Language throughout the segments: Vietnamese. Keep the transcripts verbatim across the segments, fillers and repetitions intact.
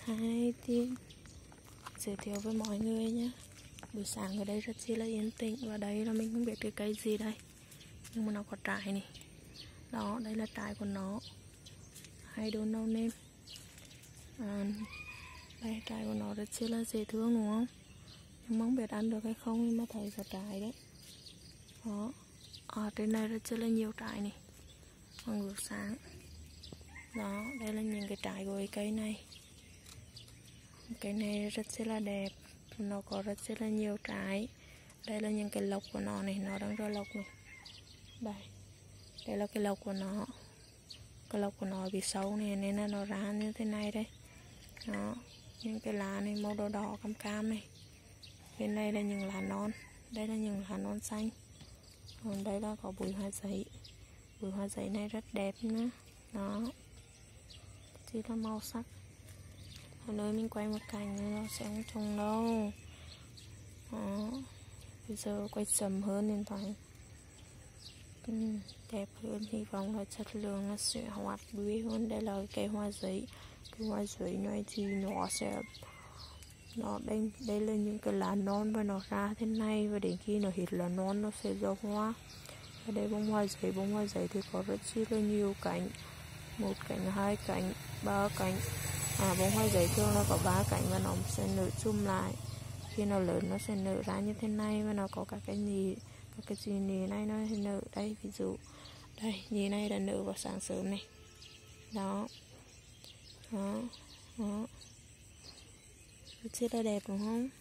Hai tiên giới thiệu với mọi người nhé. Buổi sáng ở đây rất chi là yên tĩnh. Và đây là mình không biết cái cây gì đây, nhưng mà nó có trái này. Đó, đây là trái của nó. Hay don't know name. à, Đây, trái của nó rất chi là dễ thương đúng không? Nhưng mà không biết ăn được hay không, nhưng mà thấy có trái đấy. Đó, ở trên này rất chi là nhiều trái này, còn ngược sáng. Đó, đây là những cái trái của cái cây này. Cái này rất là đẹp, nó có rất là nhiều trái. Đây là những cái lộc của nó này, nó đang ra lộc này. Đây, đây là cái lộc của nó. Cái lộc của nó bị xấu này nên là nó ra như thế này đây. Đó, những cái lá này màu đỏ đỏ cam cam này. Bên đây là những lá non, đây là những lá non xanh. Còn đây là có bụi hoa giấy. Bụi hoa giấy này rất đẹp nữa. Đó, chỉ là màu sắc. Ở nơi mình quay một cảnh nó sẽ không trông đâu. Đó, bây giờ quay sầm hơn điện thoại. Ừ, đẹp hơn, hy vọng là chất lượng nó sẽ hoạt bươi hơn. Đây là cái hoa giấy. Cái hoa giấy này thì nó sẽ nó đây, đây là những cái lá non và nó ra thế này, và đến khi nó hết lá non nó sẽ ra hoa. Ở đây bông hoa giấy, bông hoa giấy thì có rất chi là nhiều cánh, một cánh, hai cánh, ba cánh. À, bông hoa giấy thường là có ba cánh và nó sẽ nở chum lại. Khi nó lớn nó sẽ nở ra như thế này, và nó có các cái nhì, các cái gì nhì này nó sẽ nở đây. Ví dụ đây, nhì này đã nở vào sáng sớm này. Đó, đó, đó, rất là đẹp đúng không?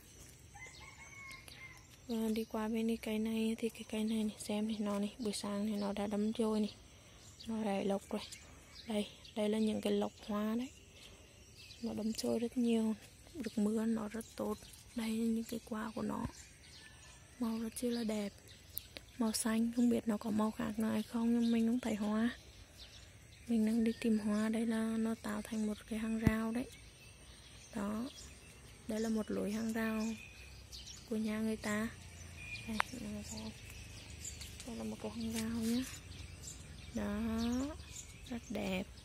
Và đi qua bên cái cây này thì cái cây này này, xem thì nó này, buổi sáng thì nó đã đâm trôi này, nó đã lộc rồi. Đây, đây là những cái lộc hoa đấy, nó đâm trôi rất nhiều, được mưa nó rất tốt. Đây là những cái quả của nó, màu rất là đẹp, màu xanh. Không biết nó có màu khác nào hay không, nhưng mình không thấy hoa. Mình đang đi tìm hoa. Đây là nó tạo thành một cái hàng rào đấy. Đó, đây là một lối hàng rào của nhà người ta. Đây, đây là một cái hàng rào nhé. Đó, rất đẹp.